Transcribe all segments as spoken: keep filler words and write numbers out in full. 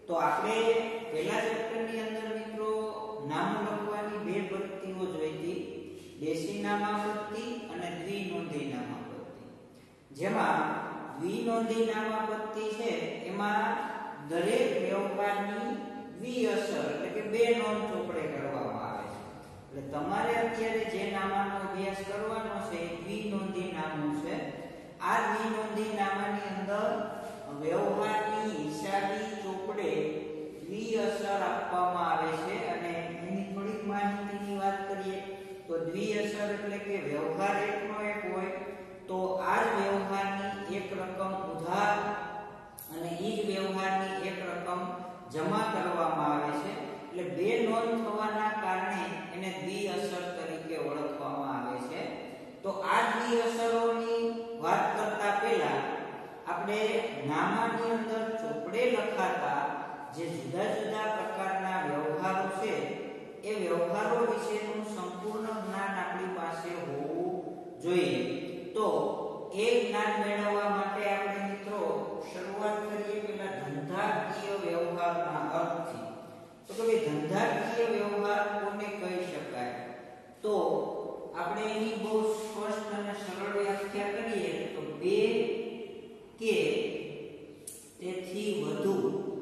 તો આપણે પહેલા ચેપ્ટરની અંદર મિત્રો નામ લખવાની બે પદ્ધતિઓ જોઈ હતી, દેશી નામાપત્તિ અને દ્વિનોંધી નામાપત્તિ. જેમાં દ્વિનોંધી નામાપત્તિ છે એમાં દરેક વ્યવહારની દ્વિઅસર એટલે કે બે નોંધ ચોપડે કરવામાં આવે છે. એટલે તમારે અત્યારે જે નામાનો અભ્યાસ કરવાનો છે એ દ્વિનોંધી નામું છે. આ દ્વિનોંધી નામાની અંદર વ્યવહારની હિસાબી ચોપડે દ્વિઅસર આપવામાં આવે છે અને એની થોડીક માહિતીની વાત કરીએ તો દ્વિઅસર એટલે કે વ્યવહાર એકનો એક હોય તો આ જ વ્યવહારની એક રકમ ઉધાર અને એ જ વ્યવહારની એક રકમ જમા કરવામાં આવે છે. એટલે બે નોંધ થવાના કારણે એને દ્વિઅસર તરીકે ઓળખવામાં આવે છે. તો આ દ્વિઅસરોની વાત કરતા પહેલા આપણે નામાની અંદર ચોપડે લખાતા જે જુદા જુદા પ્રકારના વ્યવહારો છે એ વ્યવહારો વિશેનું સંપૂર્ણ જ્ઞાન આપણી પાસે હોવું જોઈએ. તો એ જ્ઞાન મેળવવા માટે આપણે મિત્રો શરૂઆત કરીએ પેલા ધંધાકીય વ્યવહારના અર્થથી. તો કે ભાઈ ધંધાકીય વ્યવહાર કોને કહી શકાય? તો આપણે એની બહુ સ્પષ્ટ અને સરળ વ્યાખ્યા કરીએ તો બે કે તેથી વધુ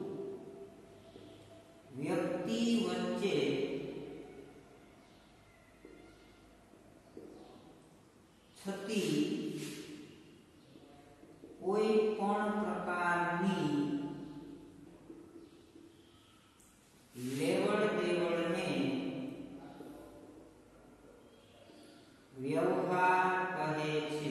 વ્યક્તિ વચ્ચે થતી કોઈ પણ પ્રકારની લેવડ દેવડને વ્યવહાર કહે છે.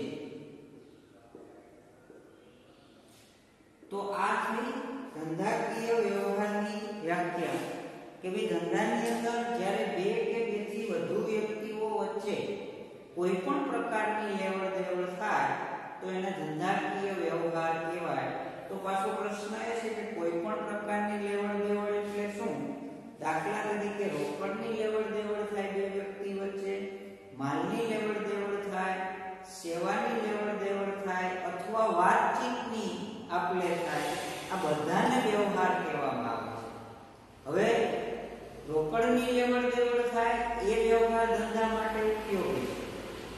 તો આ થઈ ધંધાકીય વ્યવહારની વ્યાખ્યા કે ભાઈ ધંધાની અંદર જ્યારે બે કે બેથી વધુ વ્યક્તિઓ વચ્ચે કોઈ પણ પ્રકારની લેવડ દેવડ થાય તો એને ધંધાકીય વ્યવહાર કહેવાય. તો પાછો પ્રશ્ન એ છે કે કોઈ પણ પ્રકારની લેવડ દેવડ એટલે શું? દાખલા તરીકે રોકડની લેવડ દેવડ થાય બે વ્યક્તિ વચ્ચે, માલની લેવડ દેવડ થાય, સેવાની લેવડ દેવડ થાય અથવા વાતચીતની આપલે થાય, આ બધાને વ્યવહાર કહેવામાં આવે છે. હવે રોકડની લેવડ દેવડ થાય એ વ્યવહાર ધંધા માટે ઉપયોગી છે.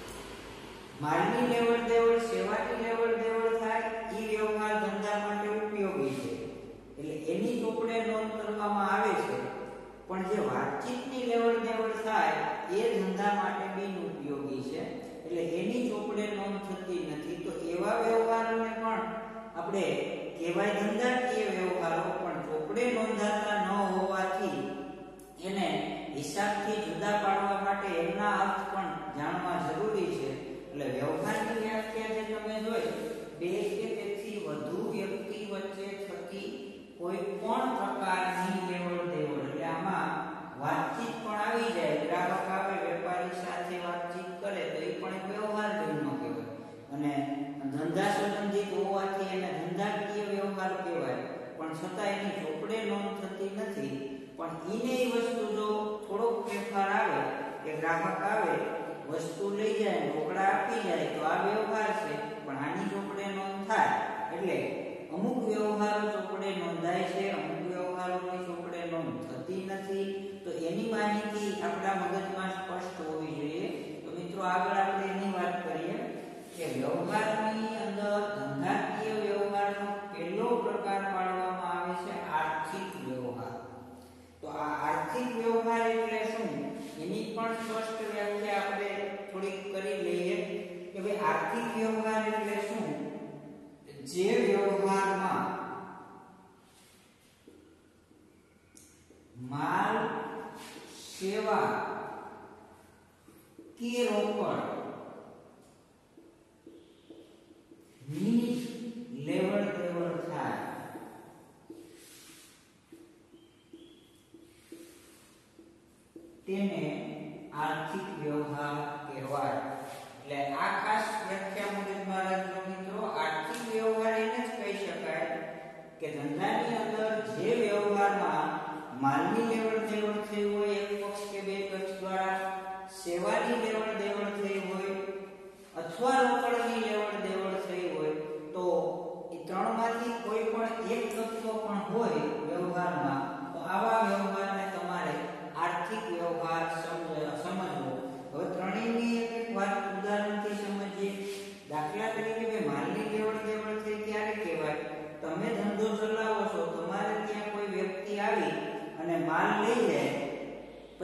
માલની લેવડ દેવડ, સેવાની લેવડ દેવડ થાય એ વ્યવહાર ધંધા માટે ઉપયોગી છે. એટલે એની ચોપડે નોંધ કરવામાં આવે છે. પણ જે વાતચીતની લેવડ દેવડ થાય એ ધંધા માટે બિન ઉપયોગી છે. એટલે એની ચોપડે નોંધ થતી નથી. તો એવા વ્યવહારોને પણ આપણે કહેવાય ધંધાકીય વ્યવહારો, પણ ચોપડે નોંધાતા ન હોવાથી એને હિસાબથી જુદા પાડવા માટે એમના અર્થ પણ જાણવા જરૂરી છે. એટલે વ્યવહારની વ્યાખ્યા જે તમે જોઈ બે કે તેથી વધુ વ્યક્તિ વચ્ચે થતી કોઈ પણ પ્રકારની લેવડ દેવડ, એટલે આમાં વાતચીત પણ આવી જાય. ગ્રાહક આવે વેપારી સાથે વાતચીત કરે તો એ પણ એક વ્યવહાર બનનો કહેવાય અને ધંધા સંબંધિત હોવાથી એને ધંધાકીય વ્યવહાર કહેવાય. પણ છતાં એની ચોપડે નોંધ થતી નથી. પણ ઈને એ વસ્તુ જો થોડોક ફેરફાર આવે કે ગ્રાહક આવે વસ્તુ લઈ જાય રોકડા આપી જાય તો આ વ્યવહાર છે, પણ આની ચોપડે નોંધ થાય. એટલે અમુક વ્યવહારો ચોપડે નોંધાય છે, અમુક વ્યવહારોની ચોપડે નોંધ થતી નથી. તો એની માહિતી આપણા મગજમાં સ્પષ્ટ હોવી જોઈએ. તો મિત્રો આગળ આપણે એની વાત કરીએ કે વ્યવહારની અંદર ધંધાકીય વ્યવહારનો પહેલો પ્રકાર પાડવામાં આવે છે આર્થિક વ્યવહાર. તો આ આર્થિક વ્યવહાર એટલે શું એની પણ સ્પષ્ટ વ્યાખ્યા આપણે થોડીક કરી લઈએ કે ભાઈ આર્થિક વ્યવહાર એટલે શું? જે વ્યવહારમાં માલ, સેવા કે રોકડ ની લેવડ દેવડ થાય તેને આર્થિક વ્યવહાર કહેવાય. એટલે આ ખાસ વ્યાખ્યા મુજબમાં રાખજો મિત્રો. આર્થિક વ્યવહાર એને જ કહી શકાય કે ધંધાની અંદર જે વ્યવહારમાં માલની લેવડ દેવડ થઈ હોય એક પક્ષ કે બે પક્ષ દ્વારા, સેવાની લેવડ દેવડ થઈ હોય અથવા રોકડની લેવડ દેવડ થઈ હોય, તો એ ત્રણમાંથી કોઈ પણ એક તત્વ પણ હોય વ્યવહારમાં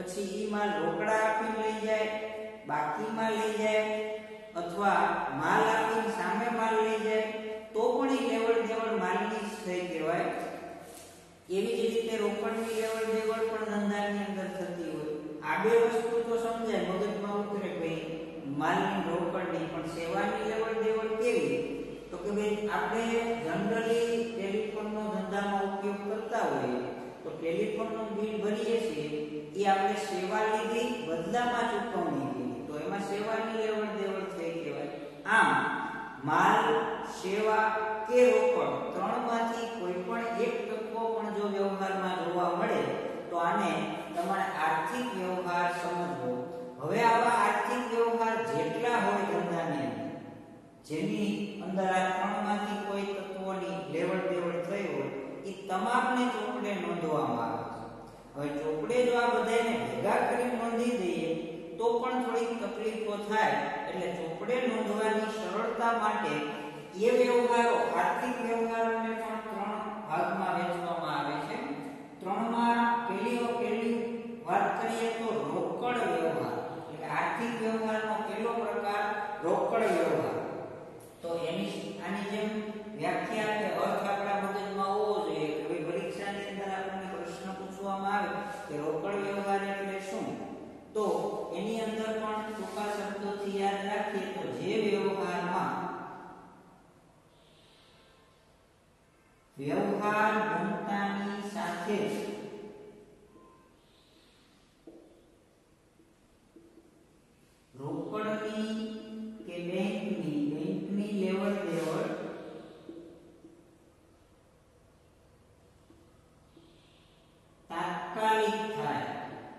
પછી ઈ માલ રોકડા આપીને લઈ જાય, બાકીમાં લઈ જાય અથવા માલ આપીને સામે માલ લઈ જાય તો પણ ઈ લેવડ દેવડ માલની જ થઈ કહેવાય. એવી જ રીતે રોકડની લેવડ દેવડ પણ ધંધાની અંદર થતી હોય. આ બે વસ્તુ તો સમજાય, મગજમાં ઉતરે ભાઈ માલની રોકડની, પણ સેવાની લેવડ દેવડ કેવી? તો કે ભાઈ આપણે જનરલી ટેલિફોનનો ધંધામાં ઉપયોગ કરતા હોઈએ તો ટેલિફોનનું બિલ ભરીએ છીએ એ આપણે સેવા લીધી બદલામાં ચૂકવણી કરી તો એમાં સેવાની લેવડ દેવડ થઈ કહેવાય. આમ માલ, સેવા કે રોકડ ત્રણમાંથી કોઈ પણ એક તત્વો પણ જો વ્યવહારમાં જોવા મળે તો આને તમારે આર્થિક વ્યવહાર સમજવો. હવે આવા આર્થિક વ્યવહાર જેટલા હોય ધંધાની અંદર, જેની અંદર આ ત્રણમાંથી કોઈ તત્વોની લેવડ દેવડ થઈ હોય એ તમામને ચોપડે નોંધવામાં આવે છે. હવે ચોપડે જો આ બધાને ભેગા કરી નોંધી દઈએ તો પણ થોડીક તકલીફો થાય, એટલે ચોપડે નોંધવાની સરળતા માટે એ વ્યવહારો, આર્થિક વ્યવહારોને પણ ત્રણ ભાગમાં વહેંચવામાં આવે છે. ત્રણમાં પહેલી પહેલી વાત કરીએ તો રોકડ વ્યવહાર, એટલે આર્થિક વ્યવહારનો પહેલો પ્રકાર રોકડ વ્યવહાર. તો એની આની જેમ વ્યાખ્યા કે અર્થ આપણા મગજમાં હોવો જોઈએ કે ભાઈ પરીક્ષાની અંદર આપણને પ્રશ્ન પૂછવામાં આવે કે રોકડ વ્યવહાર એટલે શું, તો એની અંદર પણ ટૂંકા શબ્દોથી યાદ રાખીએ તો જે વ્યવહારમાં વ્યવહાર બનતાની સાથે રોકડની કે બેંકની બેંકની લેવડ દેવડ તાત્કાલિક થાય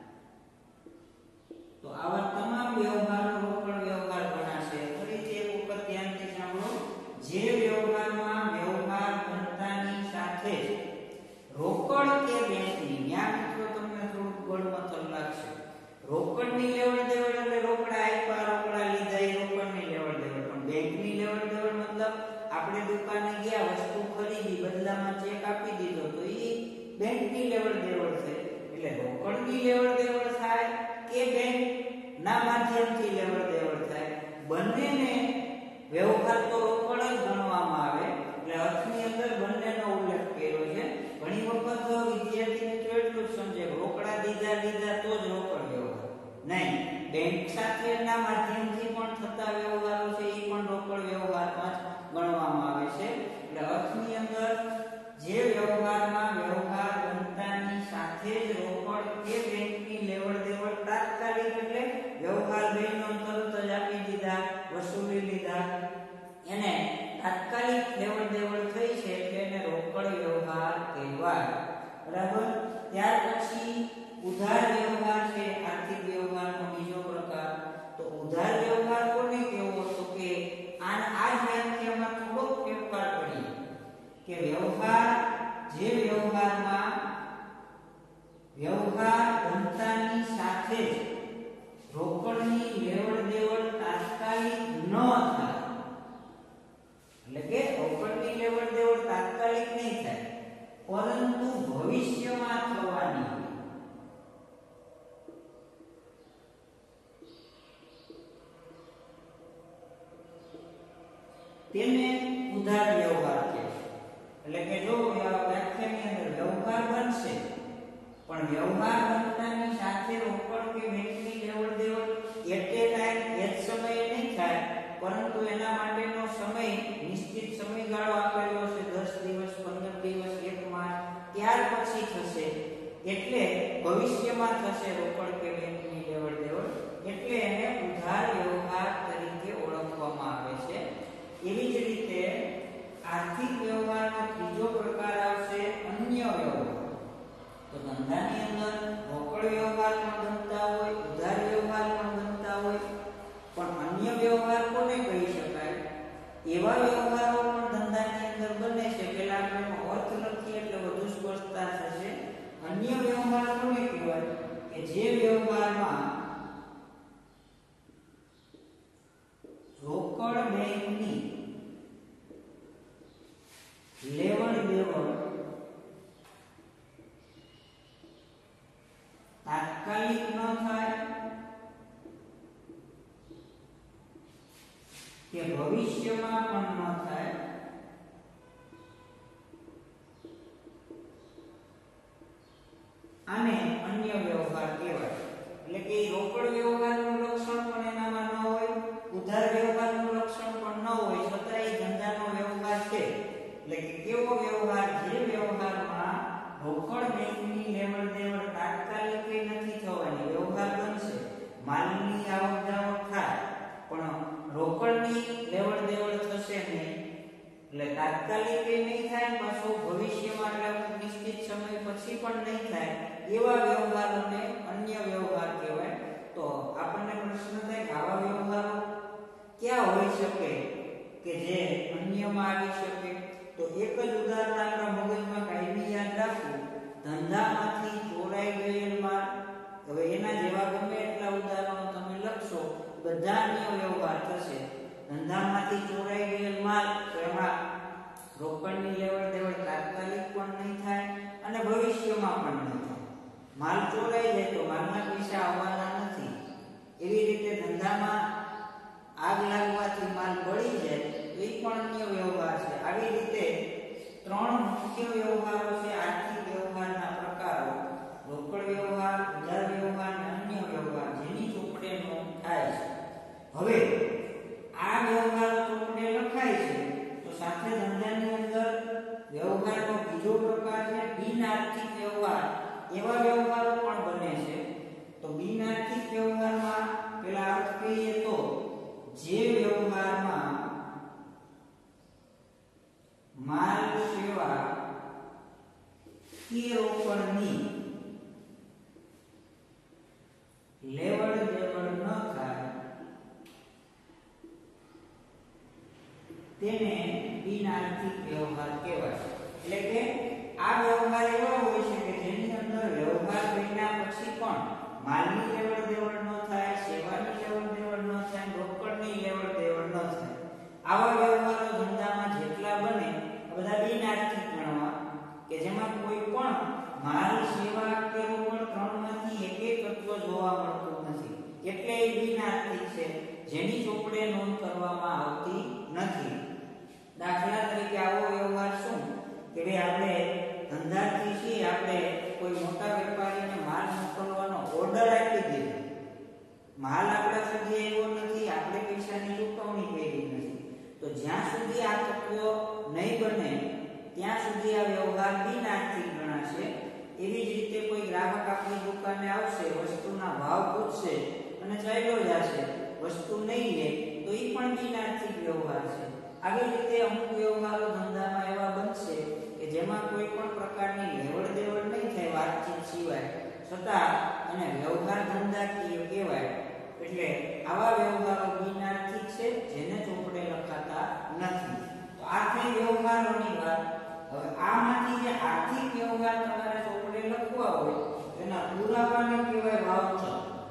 તો આવા તમામ વ્યવહારો રોકડ વ્યવહાર ગણાશે. ફરીથી એક વખત ધ્યાનથી સાંભળો. જે વ્યવહારમાં વ્યવહાર બનતાની સાથે જ રોકડ કે બેંકની, ત્યાં મિત્રો તમને થોડુંક ગળમથલ લાગશે. રોકડની લેવડ દેવડ એટલે રોકડા આપ્યા, રોકડા લીધા, એ રોકડની લેવડ દેવડ. પણ બેંકની લેવડ દેવડ મતલબ આપણે દુકાને ગયા, વસ્તુ ખરીદી, બદલામાં ચેક આપી દીધો તો એ બેંકની લેવડ દેવડ છે. એટલે રોકડની લેવડ દેવડ થાય કે બેંક ના માધ્યમથી લેવડ દેવડ થાય, બંનેને વ્યવહાર તો રોકડ જ ગણવામાં આવે. એટલે અર્થની અંદર બંનેનો ઉલ્લેખ કર્યો છે. ઘણી વખત વિદ્યાર્થી મિત્રો એટલું જ સમજે રોકડા દીધા લીધા તો જ રોકડ વ્યવહાર, નહીં, બેંક સાથેના માધ્યમથી પણ થતા વ્યવહારો છે એ પણ રોકડ વ્યવહારમાં જ ગણવામાં આવે છે. એટલે અર્થની અંદર જે વ્યવહારમાં વ્યવહાર બનતાની સાથે જ રોકડ કે બેંકની લેવડ દેવડ તાત્કાલિક, એટલે વ્યવહાર બેંકનો તરત જ આપી દીધા, વસૂલી લીધા, એને તાત્કાલિક લેવડ દેવડ થઈ છે એટલે એને રોકડ વ્યવહાર કહેવાય. બરાબર. ત્યાર પછી ઉધાર વ્યવહાર છે આર્થિક વ્યવહારનો બીજો પ્રકાર. તો ઉધાર વ્યવહાર કોને કહેવો? તો કે આ આ વ્યાખ્યામાં થોડોક ફેરફાર કરીએ કે વ્યવહાર, જે વ્યવહારમાં વ્યવહાર બનતાની સાથે જ રોકડની લેવડ દેવડ તાત્કાલિક ન થાય, એટલે કે રોકડની લેવડ દેવડ તાત્કાલિક નહીં થાય પરંતુ ભવિષ્યમાં થવાની, તેને ઉધાર વ્યવહાર કહેવાય. એટલે કે જો વ્યાખ્યાની અંદર વ્યવહાર બનશે પણ વ્યવહાર બનતાની સાથે રોકડ કે બેંકની લેવડ દેવડ એટ એ ટાઈમ એક સમયે નહીં થાય પરંતુ એના માટેનો સમય નિશ્ચિત સમયગાળો આપેલો છે, દસ દિવસ, પંદર દિવસ, એક માસ, ત્યાર પછી થશે એટલે ભવિષ્યમાં થશે રોકડ કે બેંકની લેવડ દેવડ, એટલે એને ઉધાર વ્યવહાર તરીકે ઓળખવામાં આવે છે. એવી જ રીતે આર્થિક વ્યવહારનો ત્રીજો પ્રકાર આવશે અન્ય વ્યવહાર. તો ધંધાની અંદર રોકડ વ્યવહાર પણ બનતા હોય, ઉધાર વ્યવહાર પણ બનતા હોય, પણ અન્ય વ્યવહાર કોને કહી શકાય? એવા વ્યવહારો પણ ધંધાની અંદર બને છે. પહેલા આપણે અર્થ લખીએ એટલે વધુ સ્પષ્ટતા થશે. અન્ય વ્યવહાર કોને કહેવાય? કે જે વ્યવહારમાં રોકડ બેંકની લેવડ દેવડ તાત્કાલિક ન કે ભવિષ્યમાં પણ ન થાય આને અન્ય વ્યવહાર કહેવાય. એટલે કે રોકડ વ્યવહારનું લક્ષણ પણ એનામાં ન હોય, ઉધાર વ્યવહારનું લક્ષણ પણ ન હોય, છતાં એ ધંધાનો વ્યવહાર છે. એટલે કે કેવો વ્યવહાર? જે વ્યવહારમાં રોકડ બેંકની લેવડ દેવડ તાત્કાલિક નથી થવાની, વ્યવહાર બનશે, માલની આવક જાવક થાય પણ રોકડની લેવડ દેવડ થશે નહીં. એટલે તાત્કાલિક એ નહીં થાય, પાછો ભવિષ્યમાં એટલે નિશ્ચિત સમય પછી પણ નહીં થાય, એવા વ્યવહારોને અન્ય વ્યવહાર કહેવાય. તો આપણને પ્રશ્ન થાય કે આવા વ્યવહારો ક્યાં હોઈ શકે કે જે અન્યમાં આવી શકે? તો એક જ ઉદાહરણ આપણા મગજમાં કાયમી યાદ રાખવું, ધંધામાંથી ચોરાઈ ગયેલ માલ. હવે એના જેવા ગમે એટલા ઉદાહરણો તમે લખશો, બધા અન્ય વ્યવહાર થશે. ધંધામાંથી ચોરાઈ ગયેલ માલ, તો એમાં રોકડની લેવડ દેવડ તાત્કાલિક પણ નહીં થાય અને ભવિષ્યમાં પણ નહીં થાય. માલ ચોરાઈ જાય તો માલના પૈસા આવવાના નથી. એવી રીતે ધંધામાં આગ લાગવાથી માલ બળી જાય તો એ પણ અન્ય વ્યવહાર છે. આવી રીતે ત્રણ મુખ્ય વ્યવહારો છે આર્થિક વ્યવહારના પ્રકારો: રોકડ વ્યવહાર, ઉધાર વ્યવહાર અને અન્ય વ્યવહાર, જેની ચોપડે નોંધ થાય છે. હવે આ વ્યવહારો ચોપડે લખાય છે તો સાથે ધંધાની અંદર વ્યવહારનો બીજો પ્રકાર છે બિન આર્થિક વ્યવહાર. એવા વ્યવહારો પણ બને છે. તો બિન આર્થિક વ્યવહારમાં પેલા અર્થ કહીએ તો જે વ્યવહારમાં માલ, સેવા કે રોકડની લેવડ દેવડ ન થાય તેને બિન આર્થિક વ્યવહાર કહેવાય. એટલે કે આ વ્યવહાર એવા હોય છે કે જેની અંદર વ્યવહાર બન્યા પછી પણ માલની લેવડ દેવડ ન થાય, સેવાની લેવડ દેવડ ન થાય, રોકડની લેવડ દેવડ ન થાય. આવા વ્યવહારો ધંધામાં જેટલા બને બધા બિન આર્થિક ગણવા, કે જેમાં કોઈ પણ માલ, સેવા કે રોકડ ત્રણમાંથી એક એક તત્વ જોવા મળતું નથી. એટલે એ બિન આર્થિક છે, જેની ચોપડે નોંધ કરવામાં આવતી નથી. દાખલા તરીકે આવો વ્યવહાર શું કે ભાઈ આપણે ધંધાર્થી છીએ, આપણે કોઈ મોટા વેપારીને માલ મોકલવાનો ઓર્ડર આપી દીધો, માલ આપણા સુધી આવ્યો નથી, આપણે પૈસાની ચૂકવણી કરી નથી, તો જ્યાં સુધી આ તત્વો નહીં બને ત્યાં સુધી આ વ્યવહાર બિન આર્થિક ગણાશે. એવી જ રીતે કોઈ ગ્રાહક આપણી દુકાને આવશે, વસ્તુના ભાવ પૂછશે અને ચાલ્યો જશે, વસ્તુ નહીં લે તો એ પણ બિન આર્થિક વ્યવહાર છે. આવી રીતે અમુક વ્યવહારો ધંધામાં એવા બનશે કે જેમાં કોઈ પણ પ્રકારની લેવડ દેવડ નહીં થાય વાતચીત સિવાય, છતાં અને વ્યવહાર ધંધાકીય કહેવાય. એટલે આવા વ્યવહારો બિન આર્થિક છે, જેને ચોપડે લખાતા નથી. તો આ થઈ વ્યવહારોની વાત. હવે આમાંથી જે આર્થિક વ્યવહાર તમારે ચોપડે લખવા હોય તેના પુરાવાને કહેવાય વાઉચર.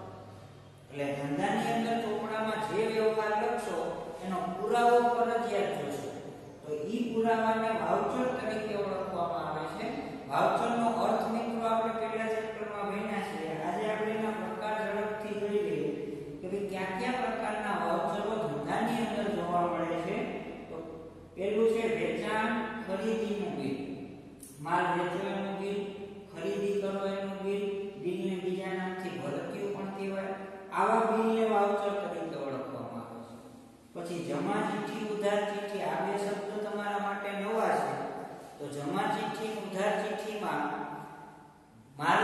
એટલે ધંધાની અંદર ચોપડામાં જે વ્યવહાર લખશો એનો પુરાવો ફરજિયાત જોશે. તો ઈ પુરાવાને વાઉચર તરીકે ઓળખવામાં આવે છે. વાઉચરનો અર્થ મિત્રો આપણે પહેલા ચેપ્ટરમાં ભણ્યા છે. આજે આપણે એના પ્રકાર ઝડપથી જોઈ લઈએ કે ભાઈ કયા કયા પ્રકારના વાઉચરો ધંધાની અંદર જોવા મળે છે. તો પહેલું છે વેચાણ ખરીદીનું બિલ. માલ વેચો એનું બિલ, ખરીદી કરો એનું બિલ, બિલને બીજા નામથી ભરતીયું પણ કહેવાય. આવા બિલને વાઉચર તરીકે ઓળખવામાં આવે છે. પછી જમા ચિઠ્ઠી, ઉધાર ચિઠ્ઠી, આ બે શબ્દો તમારા માટે નવા છે. તો જમા ચિઠ્ઠી, ઉધાર ચિઠ્ઠીમાં માલ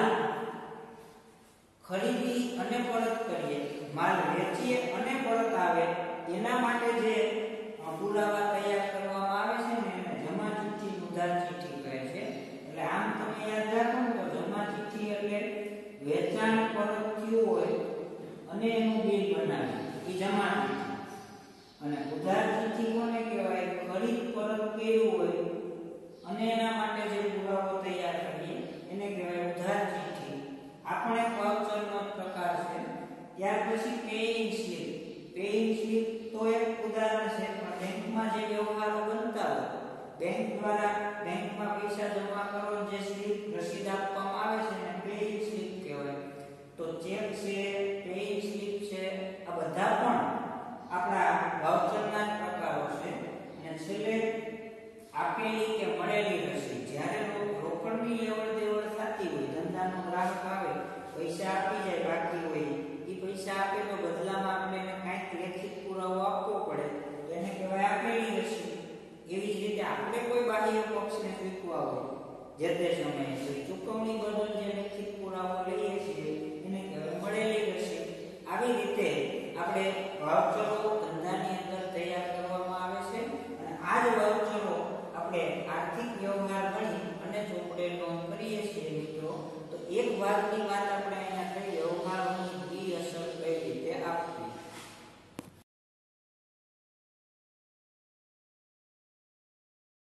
ખરીદી અને પરત કરીએ, માલ વેચીએ અને પરત આવે એના માટે જે પુરાવા તૈયાર કરવામાં આવે છે ને એને જમા ચિઠ્ઠી, ઉધાર ચિઠ્ઠી કહે છે. એટલે આમ તમે યાદ રાખો તો જમા ચિઠ્ઠી એટલે વેચાણ પરત થયું હોય અને એનું બિલ બનાવે એ જમા ચિઠ્ઠી. અને ઉધાર ચિઠ્ઠી કોને કહેવાય? ખરીદ પરત કર્યું હોય અને એના માટે જે પુરાવો તૈયાર કરીએ એને કહેવાય ઉધાર ચિઠ્ઠી. આપણે વાઉચરનો પ્રકાર છે. ત્યાર પછી પેઇંગ સ્લીપ. પેઇંગ સ્લીપ તો એક ઉદાહરણ છે, પણ બેંકમાં જે વ્યવહારો બનતા હોય, બેંક દ્વારા બેંકમાં પૈસા જમા કરો જે સ્લીપ રસીદ આપવામાં આવે છે એને પેઇંગ સ્લીપ કહેવાય. તો ચેક છે, પેઇંગ સ્લીપ છે, આ બધા પણ ધંધાનો ગ્રાહક આવે, પૈસા આપી જાય બાકી હોય, એ પૈસા આપે તો બદલામાં આપણે એને કાંઈક લેખિત પુરાવો આપવો પડે, તો એને કહેવાય આપેલી રસીદ. એવી જ રીતે આપણે કોઈ બાહ્ય પક્ષને ચૂકવા હોય જે તે સમયે તો ચૂકવણી બદલ જે લેખિત પુરાવો લઈએ છીએ એને કહેવાય મળેલી રસીદ. આવી રીતે આપણે વાઉચરો ધંધાની અંદર તૈયાર કરવામાં આવે છે અને આ જ વાઉચરો આપણે આર્થિક વ્યવહાર